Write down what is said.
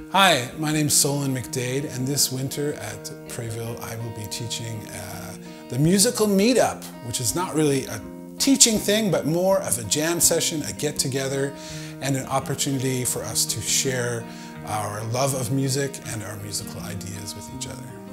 Hi, my name's Solon McDade, and this winter at Prayville I will be teaching the musical meetup, which is not really a teaching thing, but more of a jam session, a get-together, and an opportunity for us to share our love of music and our musical ideas with each other.